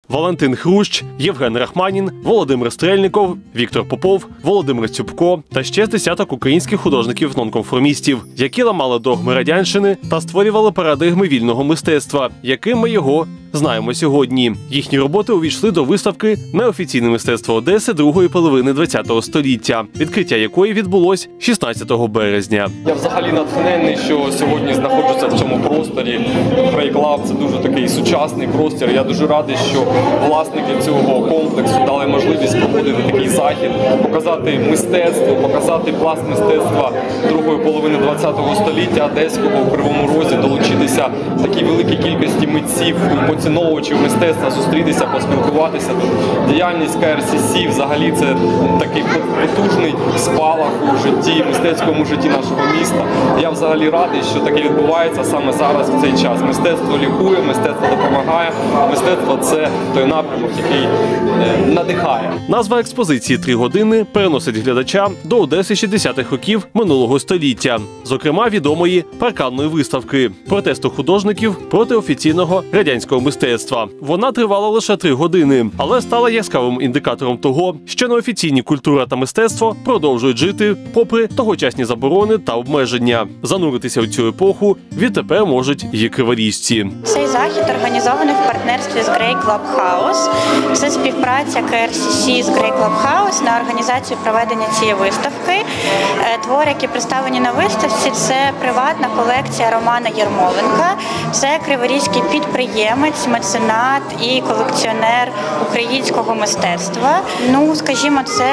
Валентин Хрущ, Євген Рахманін, Володимир Стрельников, Віктор Попов, Володимир Цюбко та ще з десяток українських художників-нонконформістів, які ламали догми радянщини та створювали парадигми вільного мистецтва, яким ми його знаємо сьогодні. Їхні роботи увійшли до виставки «Неофіційне мистецтво Одеси другої половини ХХ століття», відкриття якої відбулось 16 березня. Я взагалі натхнений, що сьогодні знаходжуся в цьому просторі. Grey Club – це дуже такий сучасний простір. Я дуже радий, що власники цього комплексу дали можливість проводити такий захід, показати мистецтво, показати пласт мистецтва другої половини ХХ століття Одеського в Кривому Розі, долучитися такій великій кількості митців, поціновувачів мистецтва, зустрітися, поспілкуватися. Діяльність КРСС взагалі це такий потужний спалах у житті, мистецькому житті нашого міста. Я взагалі радий, що таке відбувається саме зараз в цей час. Мистецтво лікує, мистецтво допомагає, мистецтво – це той напрямок, який надихає. Назва експозиції «3 години» переносить глядача до Одеси 60-х років минулого століття, зокрема відомої парканної виставки протесту художників проти офіційного радянського мистецтва. Вона тривала лише 3 години, але стала яскравим індикатором того, що неофіційні культура та мистецтво продовжують жити попри тогочасні заборони та обмеження. Зануритися у цю епоху відтепер можуть і криворіжці. Цей захід організований в партнерстві з Grey Club House. Це співпраця КРСС з Grey Club House на організацію проведення цієї виставки. Твори, які представлені на виставці, це приватна колекція Романа Єрмоленка. Це криворізький підприємець, меценат і колекціонер українського мистецтва. Скажімо, це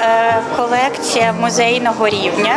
колекція музейного рівня.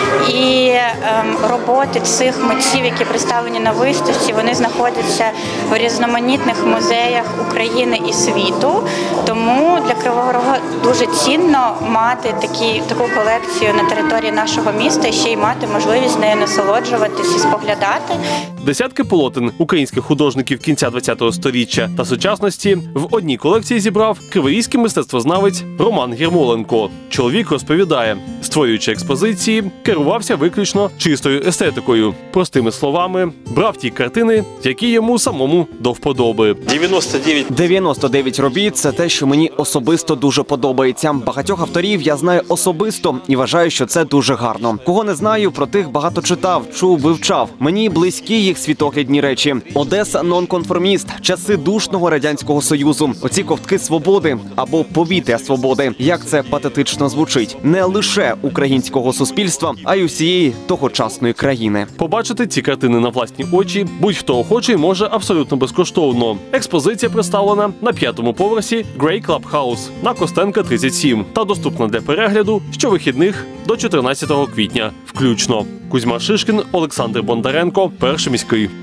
І роботи цих митців, які представлені на виставці, вони знаходяться в різноманітних музеях України і світу. Тому для Кривого Рогу дуже цінно мати таку колекцію на території нашого міста і ще й мати можливість нею насолоджуватись і споглядати. Десятки полотен українських художників кінця ХХ століття та сучасності в одній колекції зібрав криворізький мистецтвознавець Роман Єрмоленко. Чоловік розповідає, створюючи експозиції, керувався виключно чистою естетикою. Простими словами, брав ті картини, які йому самому до вподоби. 99 робіт – це те, що мені особисто дуже подобається. Багатьох авторів я знаю особисто і вважаю, що це дуже гарно. Кого не знаю, про тих багато читав, чув, вивчав. Мені близькі їх світоглядні речі. Одеса – нонконформіст, часи душного Радянського Союзу. Оці ковтки свободи або повітря свободи. Як це патетично звучить. Не лише українського суспільства, а й усієї тогочасної країни. Побачити ці картини на власні очі будь-хто охочий може абсолютно безкоштовно. Експозиція представлена на 5-му поверсі Grey Club House на Костенка, 37 та доступна для перегляду щовихідних до 14 квітня включно. Кузьма Шишкін, Олександр Бондаренко, Перший міський.